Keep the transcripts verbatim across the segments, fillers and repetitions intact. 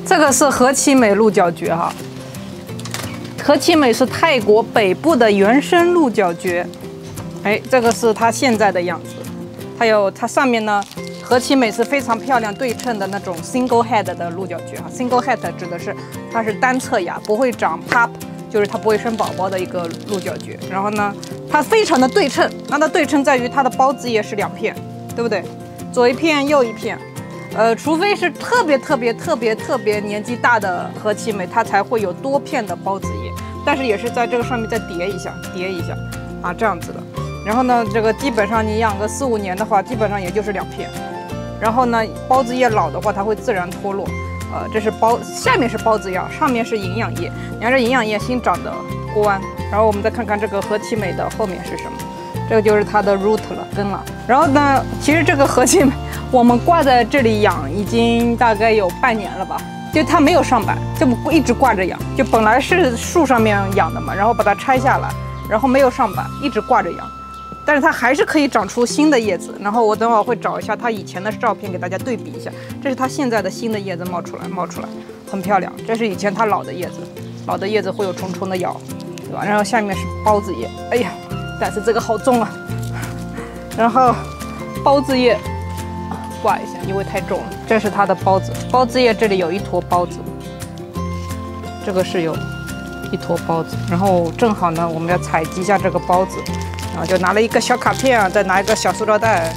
这个是何其美鹿角蕨哈，何其美是泰国北部的原生鹿角蕨，哎，这个是它现在的样子。还有它上面呢，何其美是非常漂亮对称的那种 single head 的鹿角蕨哈。single head 指的是它是单侧芽，不会长 pup， 就是它不会生宝宝的一个鹿角蕨。然后呢，它非常的对称，那它对称在于它的孢子叶是两片，对不对？左一片，右一片。呃，除非是特别特别特别特别年纪大的何其美，它才会有多片的孢子叶，但是也是在这个上面再叠一下，叠一下，啊，这样子的。然后呢，这个基本上你养个四五年的话，基本上也就是两片。然后呢，孢子叶老的话，它会自然脱落。呃，这是孢，下面是孢子叶，上面是营养液。你看这营养液新长的冠。然后我们再看看这个何其美的后面是什么，这个就是它的 root 了，根了。然后呢，其实这个何其美。我们挂在这里养已经大概有半年了吧，就它没有上板，就一直挂着养。就本来是树上面养的嘛，然后把它拆下来，然后没有上板，一直挂着养。但是它还是可以长出新的叶子。然后我等会儿会找一下它以前的照片给大家对比一下，这是它现在的新的叶子冒出来，冒出来很漂亮。这是以前它老的叶子，老的叶子会有重重的咬，对吧？然后下面是孢子叶，哎呀，但是这个好重啊。然后孢子叶。挂一下，因为太重了。这是它的孢子，孢子叶这里有一坨孢子，这个是有一坨孢子。然后正好呢，我们要采集一下这个孢子，然后就拿了一个小卡片啊，再拿一个小塑料袋。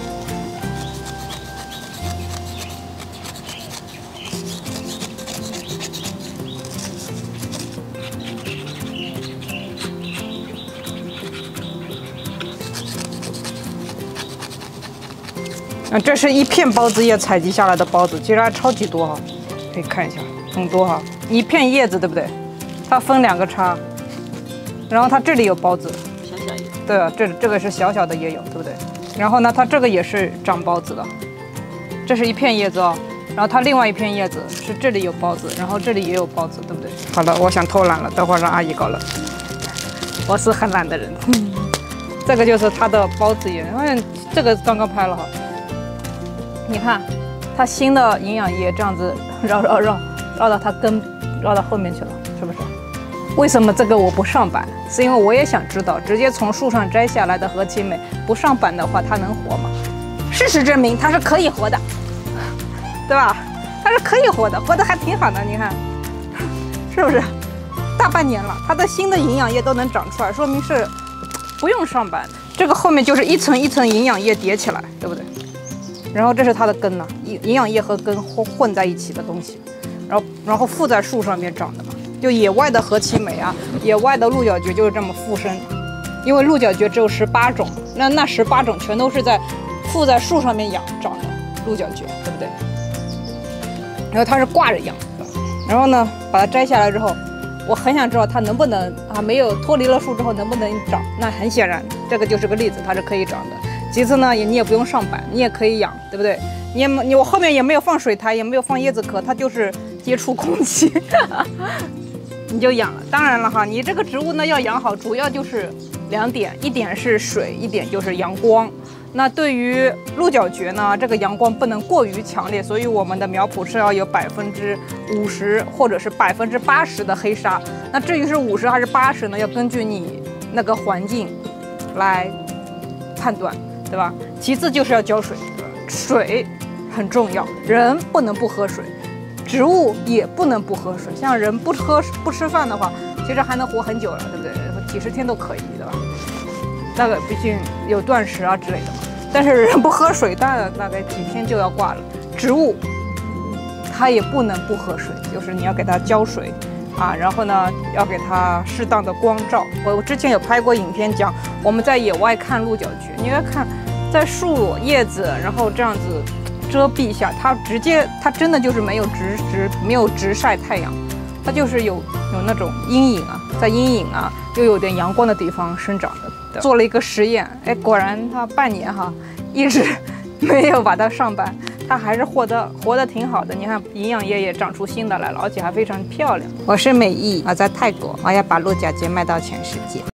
啊，这是一片孢子叶采集下来的孢子，其实还超级多哈，可以看一下，很多哈，一片叶子对不对？它分两个叉，然后它这里有孢子， 小小叶， 对啊，这这个是小小的也有，对不对？然后呢，它这个也是长孢子的，这是一片叶子哦，然后它另外一片叶子是这里有孢子，然后这里也有孢子，对不对？好了，我想偷懒了，等会儿让阿姨搞了，我是很懒的人。这个就是它的孢子叶，因为这个刚刚拍了哈。你看，它新的营养液这样子绕绕绕绕到它根，绕到后面去了，是不是？为什么这个我不上板？是因为我也想知道，直接从树上摘下来的何其美不上板的话，它能活吗？事实证明它是可以活的，对吧？它是可以活的，活得还挺好的。你看，是不是？大半年了，它的新的营养液都能长出来，说明是不用上板。这个后面就是一层一层营养液叠起来，对不对？然后这是它的根呢，营营养液和根混混在一起的东西，然后然后附在树上面长的嘛。就野外的何其美啊，野外的鹿角蕨就是这么附生，因为鹿角蕨只有十八种，那那十八种全都是在附在树上面养长的鹿角蕨，对不对？然后它是挂着养的，然后呢把它摘下来之后，我很想知道它能不能啊没有脱离了树之后能不能长，那很显然这个就是个例子，它是可以长的。其次呢，也你也不用上板，你也可以养，对不对？你也你我后面也没有放水苔，也没有放叶子壳，它就是接触空气，你就养了。当然了哈，你这个植物呢要养好，主要就是两点，一点是水，一点就是阳光。那对于鹿角蕨呢，这个阳光不能过于强烈，所以我们的苗圃是要有百分之五十或者是百分之八十的黑沙。那至于是五十还是八十呢，要根据你那个环境来判断。对吧？其次就是要浇水，水很重要，人不能不喝水，植物也不能不喝水。像人不喝不吃饭的话，其实还能活很久了，对不对？几十天都可以，对吧？那个毕竟有断食啊之类的嘛。但是人不喝水，大概大概几天就要挂了。植物它也不能不喝水，就是你要给它浇水。啊，然后呢，要给它适当的光照。我我之前有拍过影片讲我们在野外看鹿角蕨，你要看在树叶子，然后这样子遮蔽下，它直接它真的就是没有直直没有直晒太阳，它就是有有那种阴影啊，在阴影啊又有点阳光的地方生长的。做了一个实验，哎，果然它半年哈一直没有把它上板。它还是活得活得挺好的，你看营养液也长出新的来了，而且还非常漂亮。我是美意啊，在泰国，我要把鹿角蕨卖到全世界。